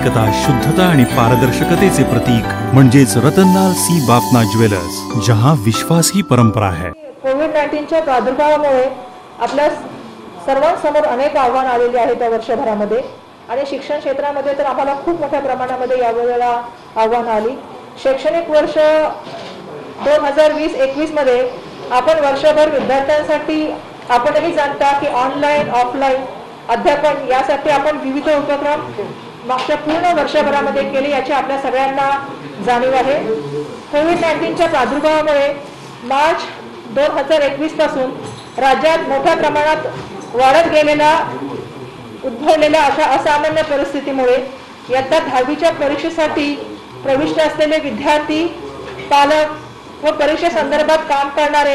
प्रामाणिकता, शुद्धता आणि पारदर्शकतेचे प्रतीक म्हणजेच रतनलाल सी बाफना ज्वेलर्स, जहां विश्वास ही परंपरा है। कोविड-19च्या प्रादुर्भावामुळे आपल्या सर्वांसमोर अनेक आव्हाने आलेली आहेत या वर्षभरामध्ये आणि शिक्षण क्षेत्रामध्ये तर आम्हाला खूप मोठ्या प्रमाणामध्ये यावेळेला आव्हान आली। शैक्षणिक वर्ष 2020-21 मध्ये आपण वर्षभर विद्यार्थ्यांसाठी आपणही जाणता की ऑनलाईन ऑफलाईन अध्यापन यासाठी आपण विविध उपक्रम मागच्या पूर्ण वर्षभरामध्ये केले याची आपल्या सगळ्यांना जाणीव आहे। कोविड-19च्या प्रादुर्भावामुळे मार्च 2021 पासून राज्यात मोठ्या प्रमाणात वाढत गेलेला उद्भवलेल्या अशा असामान्य परिस्थितीमुळे इयत्ता 10वीच्या परीक्षेसाठी प्रविष्ट असलेले विद्यार्थी, पालक व परीक्षेसंदर्भात काम करणारे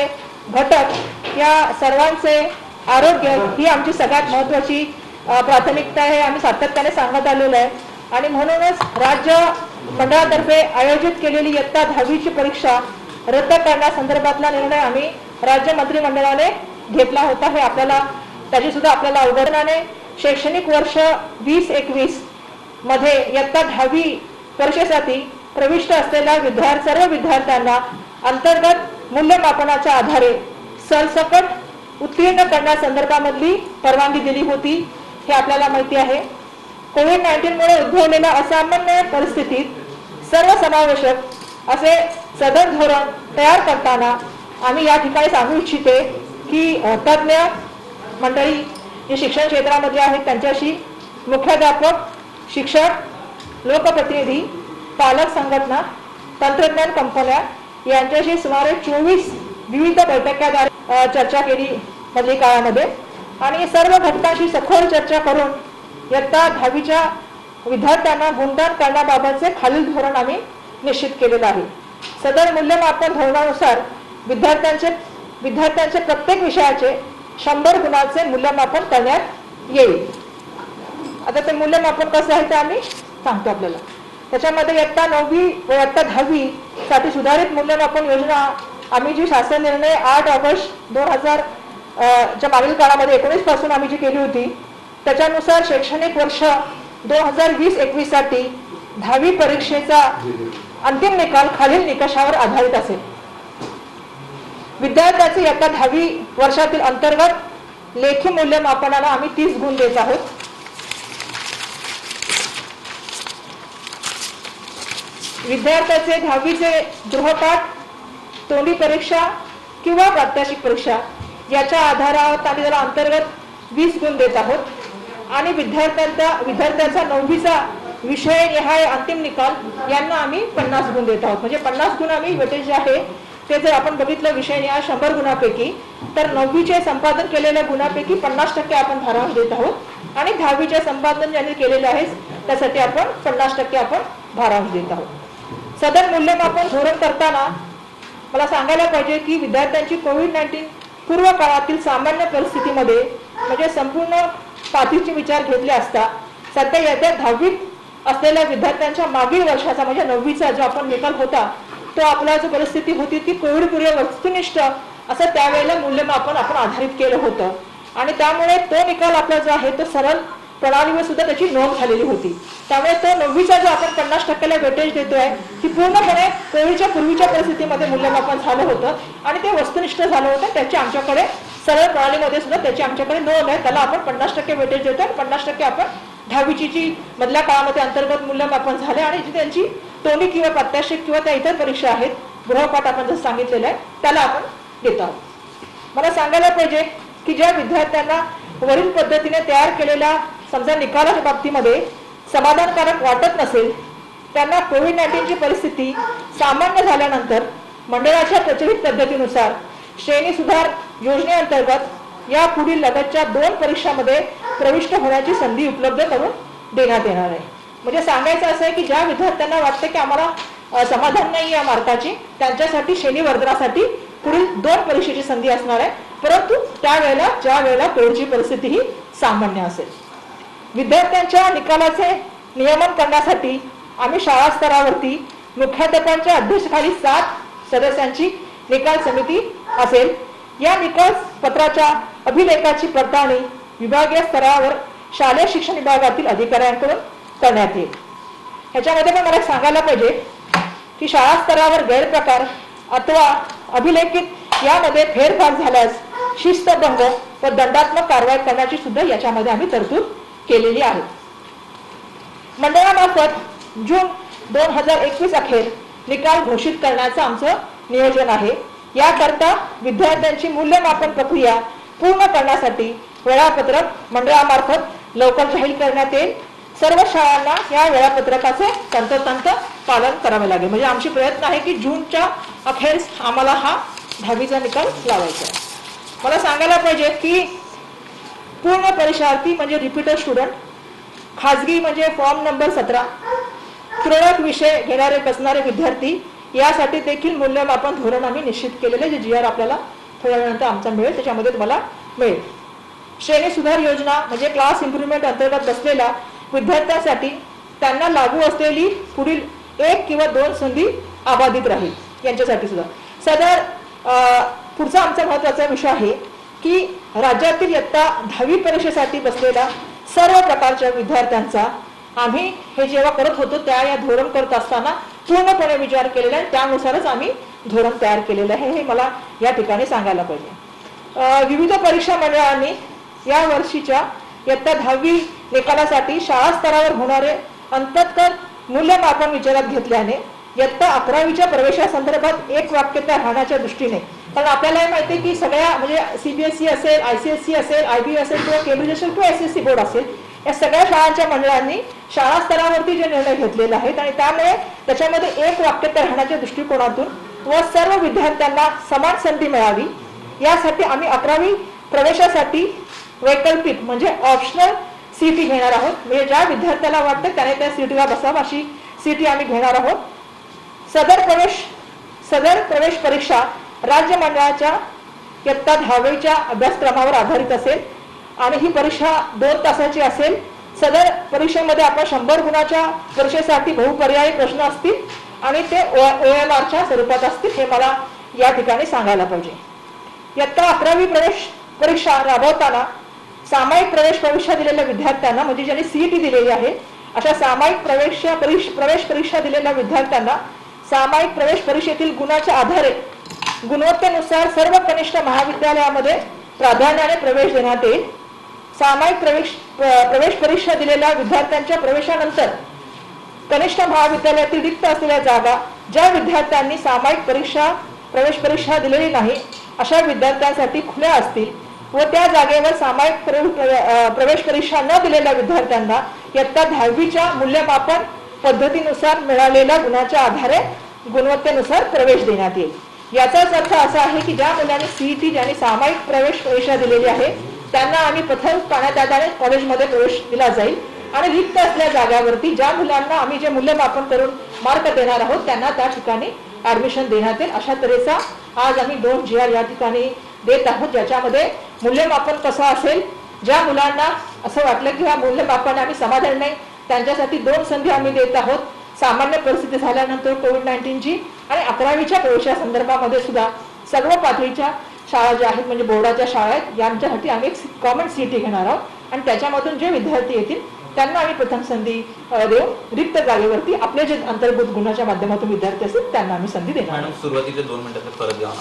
घटक या सर्वांचे आरोग्य ही आमची सगळ्यात महत्त्वाची प्राथमिकता आहे। आम्ही सातत्याने सांगत आलेलो आहे आणि म्हणूनच राज्य मंडळातर्फे आयोजित केलेली इयत्ता 10वीची परीक्षा रद्द करण्यासंदर्भातला निर्णय आम्ही राज्य मंत्रिमंडळाने घेतला होता। हे आपल्याला त्याची सुद्धा आपल्याला अवगतनाने शैक्षणिक वर्ष 2021 मध्ये इयत्ता 10वी परीक्षेसाठी प्रविष्ट असलेल्या सर्व विद्यार्थ्यांना अंतर्गत मूल्यमापनाच्या आधारे सरसकट उत्तीर्ण करण्यासंदर्भामधली परवानगी दिली होती, हे आपल्याला माहिती आहे। कोविड-19 मुळे उद्भवलेल्या असामान्य परिस्थितीत सर्वसमावेशक असे सदर धोरण तयार करताना आम्ही या ठिकाणी सांगू इच्छिते की तज्ञ मंडळी जे शिक्षण क्षेत्रामध्ये आहेत त्यांच्याशी मुख्याध्यापक, शिक्षक, लोकप्रतिनिधी, पालक संघटना, तंत्रज्ञान कंपन्या यांच्याशी सुमारे 24 विविध बैठकांद्वारे चर्चा केली मधल्या काळामध्ये आणि सर्व घटकांशी सखोल चर्चा करून इयत्ता 10वीच्या विद्यार्थ्यांना गुणदान करण्याबाबतचे खालील धोरण आम्ही निश्चित केलेलं आहे। सदर मूल्यमापन धोरणानुसार विद्यार्थ्यांचे प्रत्येक विषयाचे 100 गुणांचे मूल्यमापन करण्यात येईल। आता ते मूल्यमापन कसं आहे ते आम्ही सांगतो आपल्याला। त्याच्यामध्ये इयत्ता 9वी व इयत्ता 10वी साठी सुधारित मूल्यमापन योजना आम्ही जी शासन निर्णय 8 ऑगस्ट 2000 च्या मागील काळामध्ये 19 पासून आम्ही जी केली होती त्याच्यानुसार शैक्षणिक वर्ष 2020-21 साठी 10वी परीक्षेचा अंतिम निकाल खालील निकषावर आधारित असेल। विद्यार्थ्यांचे इयत्ता 10वी वर्षातील अंतर्गत लेखी मूल्यमापनाला आम्ही 30 गुण देत आहोत। विद्यार्थ्यांचे 10वीचे गृहपाठ, तोंडी परीक्षा किंवा प्रात्यक्षिक परीक्षा याच्या आधारावर आम्ही त्याला अंतर्गत 20 गुण देत आहोत आणि विद्यार्थ्यांचा 9वीचा विषयनिहाय अंतिम निकाल यांना आम्ही 50 गुण देत आहोत। म्हणजे 50 गुण आम्ही वेटेज जे आहे ते जर आपण बघितलं विषयनिहाय 100 गुणांपैकी तर 9वीचे संपादन केलेल्या गुणांपैकी 50% आपण भारांश देत आहोत आणि 10वीचे संपादन ज्यांनी केलेले आहे त्यासाठी आपण 50% आपण भारांश देत आहोत। सदर मूल्यमापन धोरण करताना मला सांगायला पाहिजे की विद्यार्थ्यांची कोविड-19 पूर्व काळातील सामान्य परिस्थितीमध्ये म्हणजे संपूर्ण पातळीचे विचार घेतले असता सध्या इयत्ता 10वीत असलेल्या विद्यार्थ्यांच्या मागील वर्षाचा म्हणजे 9वीचा जो आपण निकाल होता तो आपला जो परिस्थिती होती ती कोविडपूर्व वस्तुनिष्ठ असं त्यावेळेला मूल्यमापन आपण आधारित केलं होतं आणि त्यामुळे तो निकाल आपला जो आहे तो सरळ प्रणालीवर सुद्धा त्याची नोंद झालेली होती। त्यामुळे तो 9वीचा जो आपण 50%ला वेटेज देतोय ती पूर्णपणे कोविडच्या पूर्वीच्या परिस्थितीमध्ये मूल्यमापन झालं होतं आणि ते वस्तुनिष्ठ झालं होतं। त्याची आमच्याकडे सरळ प्रणालीमध्ये सुद्धा त्याची आमच्याकडे नोंद आहे। त्याला आपण 50% वेटेज देतो आणि 50% आपण 10वीची जी मधल्या काळामध्ये अंतर्गत मूल्यमापन झाले आणि जी त्यांची तोंडी किंवा प्रात्यक्षिक किंवा त्या इतर परीक्षा आहेत, गृहपाठ आपण जसं सांगितलेलं आहे त्याला आपण देत आहोत। मला सांगायला पाहिजे की ज्या विद्यार्थ्यांना वरील पद्धतीने तयार केलेल्या समजा निकालाच्या बाबतीमध्ये समाधानकारक वाटत नसेल त्यांना कोविड-19ची परिस्थिती सामान्य झाल्यानंतर मंडळाच्या प्रचलित पद्धतीनुसार श्रेणी सुधार योजनेअंतर्गत या पुढील लगतच्या 2 परीक्षांमध्ये प्रविष्ट होण्याची संधी उपलब्ध करून देण्यात येणार आहे। म्हणजे सांगायचं असं आहे की ज्या विद्यार्थ्यांना वाटतं की आम्हाला समाधान नाही या मार्काची त्यांच्यासाठी श्रेणी वर्धनासाठी पुढील 2 परीक्षेची संधी असणार आहे, परंतु त्यावेळेला ज्या वेळेला कोविडची परिस्थिती ही सामान्य असेल। विद्यार्थ्यांच्या निकालाचे नियमन करण्यासाठी आम्ही शाळा स्तरावरती मुख्याध्यापकांच्या अध्यक्षतेखाली 7 सदस्यांची निकाल समिती असेल। या निकाल पत्राच्या अभिलेखाची पडताळणी विभागीय स्तरावर शालेय शिक्षण विभागातील अधिकाऱ्यांकडून करण्यात येईल। ह्याच्यामध्ये पण मला सांगायला पाहिजे की शाळा स्तरावर गैरप्रकार अथवा अभिलेखित यामध्ये फेरफार झाल्यास शिस्तभंग व दंडात्मक कारवाई करण्याची सुद्धा याच्यामध्ये आम्ही तरतूद केलेली आहे. मंडळामार्फत जून 2021 अखेर निकाल घोषित करण्याचं आमचं नियोजन आहे. याकरता विद्यार्थ्यांची मूल्यमापन प्रक्रिया पूर्ण करण्यासाठी वेळापत्रक मंडळामार्फत लवकर जाहीर करण्यात येईल. सर्व शाळांना या वेळापत्रकाचे तंतोतंत पालन करावे लागेल. म्हणजे आमचे प्रयत्न आहे की जूनच्या अखेर आम्हाला हा 10वीचा निकाल लावायचा आहे. मला सांगायला पाहिजे की पूर्ण परीक्षार्थी म्हणजे रिपीटर स्टुडंट, खाजगी म्हणजे फॉर्म नंबर 17, तुरळक विषय घेणारे बसणारे विद्यार्थी यासाठी देखील मूल्यमापन धोरण आम्ही निश्चित केलेले, जे GR आपल्याला थोड्या वेळानंतर आमचा मिळेल त्याच्यामध्ये तुम्हाला मिळेल. श्रेणी सुधार योजना म्हणजे क्लास इम्प्रुव्हमेंट अंतर्गत बसलेल्या विद्यार्थ्यांसाठी त्यांना लागू असलेली पुढील 1 किंवा 2 संधी अबाधित राहील यांच्यासाठी सुद्धा. सदर पुढचा आमचा महत्त्वाचा विषय आहे की राज्यातील इयत्ता 10वी परीक्षेसाठी बसलेल्या सर्व प्रकारच्या विद्यार्थ्यांचा आम्ही हे जेव्हा करत होतो त्या या धोरण करत असताना पूर्णपणे विचार केलेला आहे. त्यानुसारच आम्ही धोरण तयार केलेलं आहे हे मला या ठिकाणी सांगायला पाहिजे. विविध परीक्षा मंडळांनी या वर्षीच्या इयत्ता 10वी निकालासाठी शाळा स्तरावर होणारे अंतर्गत मूल्यमापन विचारात घेतल्याने इयत्ता 11वीच्या प्रवेशासंदर्भात एक वाक्यता राहण्याच्या दृष्टीने, कारण आपल्याला माहिती आहे की सगळ्या म्हणजे CBSE असेल, ICSE असेल, IB असेल किंवा केंब्रिज असेल किंवा SSC बोर्ड असेल, या सगळ्या शाळांच्या मंडळांनी शाळा स्तरावरती जे निर्णय घेतलेले आहेत आणि त्यामुळे त्याच्यामध्ये एक वाक्यता राहण्याच्या दृष्टिकोनातून व सर्व विद्यार्थ्यांना समान संधी मिळावी यासाठी आम्ही 11वी प्रवेशासाठी वैकल्पिक म्हणजे ऑप्शनल CT घेणार आहोत. म्हणजे ज्या विद्यार्थ्याला वाटतं त्याने त्या CTला बसावं अशी CT आम्ही घेणार आहोत. सदर प्रवेश परीक्षा राज्य मंडळाच्या इयत्ता 10वीच्या अभ्यासक्रमावर आधारित असेल आणि ही परीक्षा 2 तासाची असेल. सदर परीक्षेमध्ये आपण 100 गुणाच्या परीक्षेसाठी बहुपर्यायी प्रश्न असतील आणि ते OMRच्या स्वरूपात असतील हे मला या ठिकाणी सांगायला पाहिजे. इयत्ता 11वी प्रवेश परीक्षा राबवताना सामायिक प्रवेश परीक्षा दिलेल्या विद्यार्थ्यांना म्हणजे ज्यांनी CET दिलेली आहे अशा सामायिक प्रवेश परीक्षा दिलेल्या विद्यार्थ्यांना सामायिक प्रवेश परीक्षेतील गुणाच्या आधारे गुणवत्तेनुसार सर्व कनिष्ठ महाविद्यालयामध्ये प्राधान्याने प्रवेश देण्यात येईल. सामायिक प्रवेश परीक्षा दिलेल्या विद्यार्थ्यांच्या प्रवेशानंतर कनिष्ठ महाविद्यालयातील रिक्त असलेल्या जागा ज्या विद्यार्थ्यांनी सामायिक प्रवेश परीक्षा दिलेली नाही अशा विद्यार्थ्यांसाठी खुल्या असतील व त्या जागेवर सामायिक प्रवेश परीक्षा न दिलेल्या विद्यार्थ्यांना इयत्ता 10वीच्या मूल्यमापन पद्धतीनुसार मिळालेल्या गुणाच्या आधारे गुणवत्तेनुसार प्रवेश देण्यात येईल. याचाच अर्थ असा आहे की ज्या मुलांनी CET ज्यांनी सामायिक प्रवेश परीक्षा दिलेली आहे त्यांना आम्ही प्रथम पाण्यात आधारे कॉलेजमध्ये प्रवेश दिला जाईल आणि रिक्त असलेल्या जागावरती ज्या मुलांना आम्ही जे मूल्यमापन करून मार्क देणार आहोत त्यांना त्या ठिकाणी ऍडमिशन देण्यात येईल. अशा तऱ्हेचा आज आम्ही 2 GR या ठिकाणी देत आहोत ज्याच्यामध्ये मूल्यमापन कसं असेल. ज्या मुलांना असं वाटलं की ह्या मूल्यमापन आम्ही समाधान नाही त्यांच्यासाठी 2 संधी आम्ही देत आहोत. सामान्य परिस्थिती झाल्यानंतर कोविड-19ची आणि 11वीच्या प्रवेशासंदर्भामध्ये सुद्धा सर्व पातळीच्या शाळा ज्या आहेत म्हणजे बोर्डाच्या शाळा आहेत यांच्यासाठी आम्ही एक कॉमन CET घेणार आहोत आणि त्याच्यामधून जे विद्यार्थी येतील त्यांना आम्ही प्रथम संधी देऊन रिक्त जागेवरती आपले जे अंतर्भूत गुणाच्या माध्यमातून विद्यार्थी असतील त्यांना आम्ही संधी देणार. मॅडम सुरुवातीचे 2 मिनिटाचा परत द्या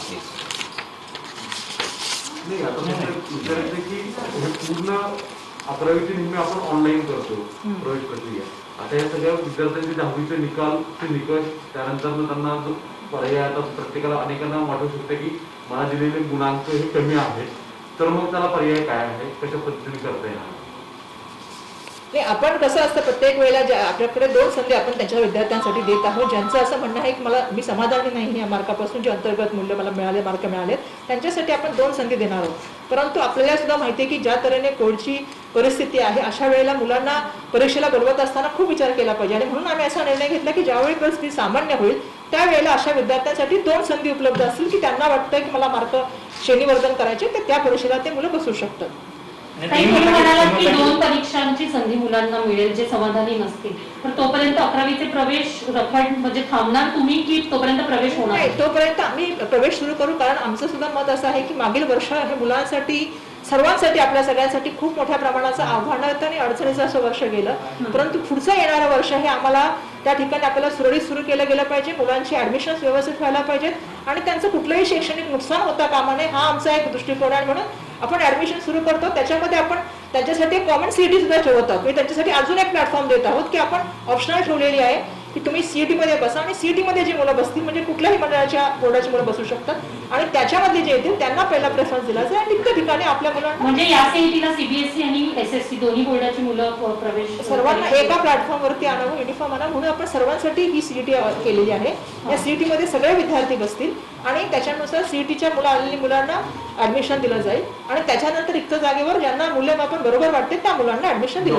नाही. आता विचारायचं की हे पूर्ण 11वीचे नेहमी आपण ऑनलाईन करतो प्रवेश प्रक्रिया. आता या सगळ्या विद्यार्थ्यांचे 10वीचे निकष त्यानंतर त्यांना जो पर्याय आता प्रत्येकाला अनेकांना वाटू शकते की मला दिलेले गुणांक हे कमी आहेत तर मग त्याला पर्याय काय आहे कशा पद्धतीने करता येणार. नाही आपण कसं असतं प्रत्येक वेळेला आपल्याकडे 2 संधी आपण त्यांच्या विद्यार्थ्यांसाठी देत आहोत ज्यांचं असं म्हणणं आहे की मी समाधानी नाही या मार्कापासून जे अंतर्गत मूल्य मला मार्क मिळाले त्यांच्यासाठी आपण 2 संधी देणार आहोत. परंतु आपल्याला सुद्धा माहिती आहे की ज्या तऱ्हेने कोविडची परिस्थिती आहे अशा वेळेला मुलांना परीक्षेला बोलवत असताना खूप विचार केला पाहिजे आणि म्हणून आम्ही असा निर्णय घेतला की ज्यावेळी परिस्थिती सामान्य होईल त्यावेळेला अशा विद्यार्थ्यांसाठी 2 संधी उपलब्ध असतील की त्यांना वाटतं की मला मार्क श्रेणीवर्धन करायचे तर त्या परीक्षेला ते मुलं बसू शकतात. तुम्ही म्हणालात की 2 परीक्षांची संधी मुलांना मिळेल जे समाधानी नसतील तर तोपर्यंत 11वीचे प्रवेश रखड म्हणजे थांबणार तुम्ही की तोपर्यंत प्रवेश होणार? नाही तोपर्यंत आम्ही प्रवेश सुरू करू कारण आमचं सुद्धा मत असं आहे की मागील वर्ष हे मुलांसाठी सर्वांसाठी आपल्या सगळ्यांसाठी खूप मोठ्या प्रमाणाचं आव्हानात आणि अडचणीचं असं वर्ष गेलं. परंतु पुढचं येणारं वर्ष हे आम्हाला त्या ठिकाणी आपल्याला सुरळीत सुरू केलं गेलं पाहिजे. मुलांची ऍडमिशन्स व्यवस्थित व्हायला पाहिजेत आणि त्यांचं कुठलंही शैक्षणिक नुकसान होता कामा नये, हा आमचा एक दृष्टिकोन आहे. म्हणून आपण ऍडमिशन सुरू करतो, त्याच्यामध्ये आपण त्यांच्यासाठी कॉमन सीईटी सुद्धा ठेवत आहोत. त्यांच्यासाठी अजून एक प्लॅटफॉर्म देत आहोत की आपण ऑप्शनल ठेवलेली आहे की तुम्ही सीईटी मध्ये बसा आणि सीईटी मध्ये जी मुलं बसतील म्हणजे कुठल्याही मंडळाच्या बोर्डाची मुलं बसू शकतात आणि त्याच्यामध्ये जे येतील त्यांना पहिला प्रेफरन्स दिला जाईल. आणि त्या ठिकाणी आपल्या मुलांना म्हणजे या सीईटीला सीबीएसई आणि एसएससी दोन्ही बोर्डाची मुलं प्रवेश सर्वांना एका प्लॅटफॉर्मवरती आणावं, युनिफॉर्म आणावं म्हणून आपण सर्वांसाठी ही सीईटी केलेली आहे. या सीईटी मध्ये सगळे विद्यार्थी बसतील आणि त्याच्यानुसार सीईटीच्या आलेल्या मुलांना ऍडमिशन दिलं जाईल आणि त्याच्यानंतर रिक्त जागेवर ज्यांना मूल्यमापन बरोबर वाटते त्या मुलांना ऍडमिशन दिलं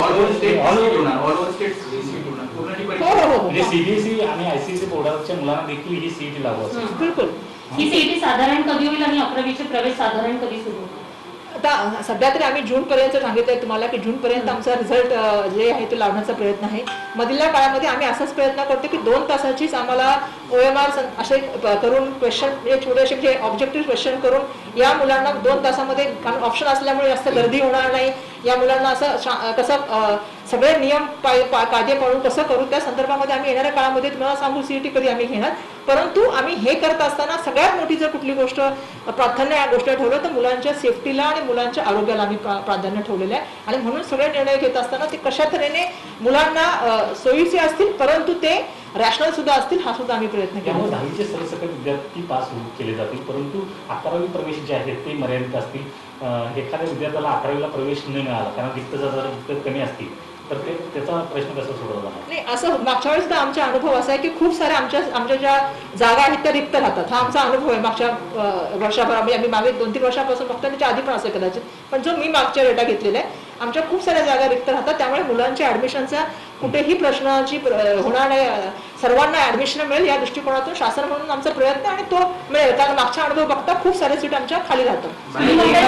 जाईल. सीबीएसई आणि आयसीएसई बोर्डाच्या मुलांना देखील ही सीईटी लागू असेल. बिलकुल. ही सीईटी साधारण कधी होईल आणि 11वीचे प्रवेश साधारण कधी सुरू होईल? आता सध्या तरी आम्ही जून पर्यंत सांगितलंय तुम्हाला की जून पर्यंत आमचा रिझल्ट जे आहे तो लावण्याचा प्रयत्न आहे. मधल्या काळामध्ये आम्ही असाच प्रयत्न करतो की 2 तासाचीच आम्हाला OMR असे करून क्वेश्चन छोटेसे जे ऑब्जेक्टिव्ह क्वेश्चन करून या मुलांना 2 तासामध्ये ऑप्शन असल्यामुळे जास्त गर्दी होणार नाही, या मुलांना असं कसं सगळे नियम कायदे पाळून कसं करू त्या संदर्भामध्ये आम्ही येणाऱ्या काळामध्ये तुम्हाला सांगू सीईटी कधी आम्ही घेणार. परंतु आम्ही हे करत असताना सगळ्यात मोठी जर कुठली गोष्ट प्राधान्य या गोष्ट ठेवलं तर मुलांच्या सेफ्टीला आणि मुलांच्या आरोग्याला आम्ही प्राधान्य ठेवलेलं आहे. आणि म्हणून सगळे निर्णय घेत असताना ते कशा तऱ्हेने मुलांना सोयीचे असतील परंतु ते रॅशनल सुद्धा असतील हा सुद्धा आम्ही प्रयत्न केला. 10वीचे सरसकट विद्यार्थी पास केले जातील, परंतु 11वी प्रवेश जे आहेत ते मर्यादित असतील. एखाद्या विद्यार्थ्याला 11वीला प्रवेश न मिळाला कारण रिक्त जर कमी असतील तर त्याचा प्रश्न कसा सोडवला नाही. असं मागच्या वेळेस सुद्धा आमचा अनुभव असा आहे की खूप साऱ्या आमच्या ज्या जागा आहेत त्या रिक्त राहतात. हा आमचा अनुभव आहे मागच्या वर्षाभर. आम्ही मागे 2-3 वर्षापासून बघतो, त्याच्या आधी पण असं कदाचित, पण जो मी मागच्या डेटा घेतलेला आहे आमच्या खूप साऱ्या जागा रिक्त राहतात. त्यामुळे मुलांच्या ऍडमिशनचा कुठेही प्रश्नाची होणार नाही, सर्वांना ऍडमिशन मिळेल या दृष्टिकोनातून शासन म्हणून आमचा प्रयत्न आणि तो मिळेल. कारण मागचा अनुभव बघता खूप सारे सीट आमच्या खाली राहतात.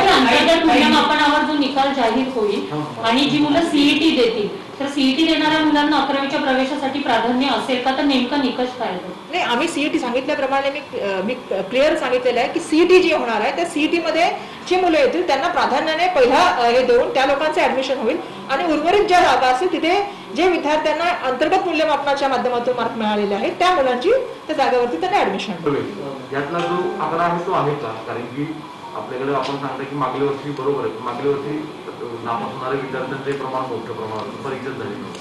मूल्यमापनावर जो निकाल जाहीर होईल आणि जी मुलं सीईटी देतील तर सीईटी देणाऱ्या मुलांना 11वीच्या प्रवेशासाठी प्राधान्य असेल का, तर नेमका निकष काय नाही. आम्ही सीईटी सांगितल्याप्रमाणे मी क्लिअर सांगितलेलं आहे की सीईटी जी होणार आहे त्या सीईटी मध्ये जी मुलं येतील त्यांना प्राधान्याने पहिला हे देऊन त्या लोकांचं ऍडमिशन होईल आणि उर्वरित ज्या जागा असतील तिथे जे विद्यार्थ्यांना अंतर्गत मूल्यमापनाच्या माध्यमातून मार्क मिळालेले आहेत त्या मुलांची त्या जागेवरती त्यांना ऍडमिशन. यातला जो आकडा आहे तो आहे का? कारण की आपल्याकडे आपण सांगतो की मागल्या वर्षी बरोबर आहे, मागल्या वर्षी नापास होणाऱ्या विद्यार्थ्यांचे प्रमाण मोठ्या प्रमाणात परीक्षा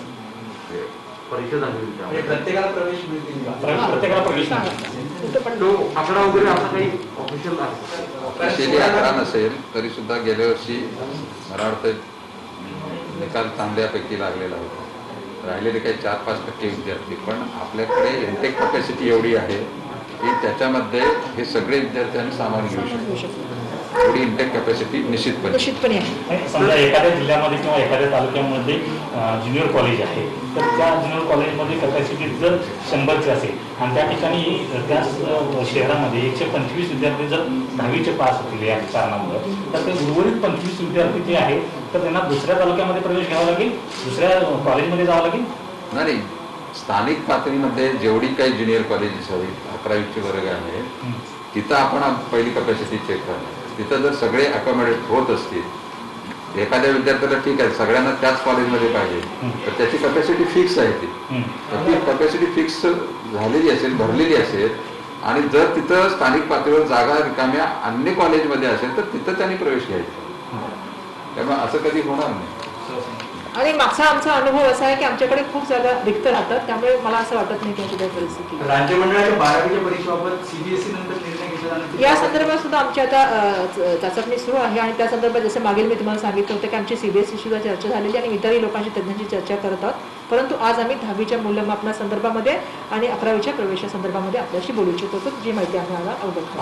झाली प्रत्येकाला प्रवेश मिळतील प्रत्येकाला प्रवेश तो आकडा वगैरे असा काही ऑफिशियल ऑफिशियली आकडा नसेल तरी सुद्धा गेल्या वर्षी मला वाटतं निकाल चांगल्यापैकी लागलेला होता. राहिलेले काही 4-5% विद्यार्थी, पण आपल्याकडे इंटेक कॅपॅसिटी एवढी आहे की त्याच्यामध्ये हे सगळे विद्यार्थ्यांनी सामावून घेऊ शकतो. एवढी इंटेक कॅपॅसिटी निश्चितपणे आहे. समजा एखाद्या जिल्ह्यामध्ये किंवा एखाद्या तालुक्यामध्ये ज्युनियर कॉलेज आहे तर त्या ज्युनियर कॉलेजमध्ये कॅपॅसिटी जर 100ची असेल आणि त्या ठिकाणी त्या शहरामध्ये 125 विद्यार्थी जर 10वीचे पास होतील या कारणामुळे तर ते उर्वरित 25 विद्यार्थी जे आहेत तर त्यांना दुसऱ्या तालुक्यामध्ये प्रवेश घ्यावा लागेल, दुसऱ्या कॉलेजमध्ये जावं लागेल. नाही, स्थानिक पातळीमध्ये जेवढी काही ज्युनियर कॉलेजेस आहेत 11वीचे वर्ग आहेत तिथं आपण पहिली कॅपॅसिटी चेक करणार. तिथं जर सगळे अकोमोडेट होत असतील, एखाद्या विद्यार्थ्याला ठीक आहे सगळ्यांना त्याच कॉलेजमध्ये पाहिजे तर त्याची कॅपॅसिटी फिक्स आहे. ती कॅपॅसिटी फिक्स झालेली असेल, भरलेली असेल आणि जर तिथं स्थानिक पातळीवर जागा रिकाम्या अन्य कॉलेजमध्ये असेल तर तिथं त्यांनी प्रवेश घ्यायचा. त्यामुळे असं कधी होणार नाही. आणि मागचा आमचा अनुभव असा आहे की आमच्याकडे खूप जागा रिक्त राहतात, त्यामुळे मला असं वाटत नाही की अशी काही परिस्थिती. राज्य मंडळाच्या 12वीच्या परीक्षेबाबत सीबीएसई नंतर निर्णय घेतला जाणार या संदर्भात सुद्धा आमची आता चाचपणी सुरू आहे आणि त्या संदर्भात जसं मागील मी तुम्हाला सांगितलं होतं की आमची सीबीएसई सुद्धा चर्चा झालेली आणि इतरही लोकांची तज्ञांची चर्चा करत आहोत. परंतु आज आम्ही 10वीच्या मूल्यमापना संदर्भामध्ये आणि 11वीच्या प्रवेशासंदर्भामध्ये आपल्याशी बोलू इच्छित होतो, जी माहिती आम्ही अवगत कारण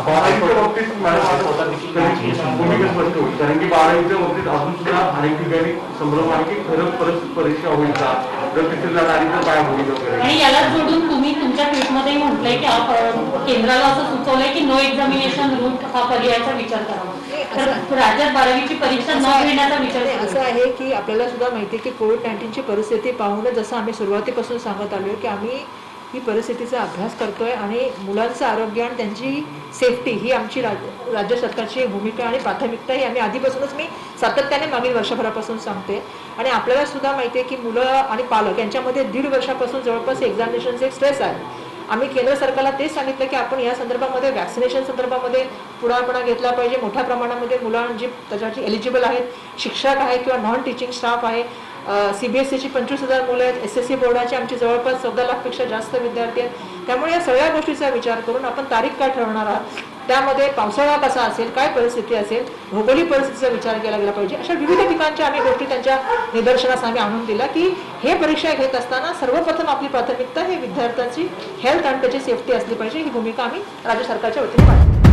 की 12वीच्या बाबतीत अजून सुद्धा अनेक ठिकाणी संभ्रम आहे की खरंच परीक्षा होईल का, काय होईल वगैरे. आणि याला जोडून तुम्ही तुमच्या ट्विटमध्ये म्हटलंय की केंद्राला असं सुचवलंय की नो एक्झामिनेशन रूट हा पर्यायाचा विचार करावा. तर राज्यात 12वीची परीक्षा न घेण्याचा विचार असं आहे की आपल्याला सुद्धा माहिती आहे की कोविड-19ची परिस्थिती पाहून जसं आम्ही सुरुवातीपासून सांगत आलो की आम्ही ही परिस्थितीचा अभ्यास करतोय आणि मुलांचं आरोग्य आणि त्यांची सेफ्टी ही आमची राज्य सरकारची भूमिका आणि प्राथमिकता ही आम्ही आधीपासूनच मी सातत्याने मागील वर्षभरापासून सांगते. आणि आपल्याला सुद्धा माहिती आहे की मुलं आणि पालक यांच्यामध्ये 1.5 वर्षापासून जवळपास एक्झामिनेशनचे एक स्ट्रेस आहे. आम्ही केंद्र सरकारला तेच सांगितलं की आपण या संदर्भामध्ये वॅक्सिनेशन संदर्भामध्ये पुढारपणा घेतला पाहिजे. मोठ्या प्रमाणामध्ये मुलं जी त्याच्यासाठी एलिजिबल आहेत, शिक्षक आहे किंवा नॉन टीचिंग स्टाफ आहे. CBSEची 25,000 मुलं आहेत, SSC बोर्डाचे आमचे जवळपास 14 लाखपेक्षा जास्त विद्यार्थी आहेत. त्यामुळे या सगळ्या गोष्टीचा विचार करून आपण तारीख काय ठरवणार आहात, त्यामध्ये पावसाळा कसा असेल, काय परिस्थिती असेल, भौगोलिक परिस्थितीचा विचार केला गेला पाहिजे. अशा विविध ठिकाणच्या आम्ही गोष्टी त्यांच्या निदर्शनास आम्ही आणून दिला की हे परीक्षा घेत असताना सर्वप्रथम आपली प्राथमिकता हे विद्यार्थ्यांची हेल्थ आणि त्याची सेफ्टी असली पाहिजे. ही भूमिका आम्ही राज्य सरकारच्या वतीने मांडली.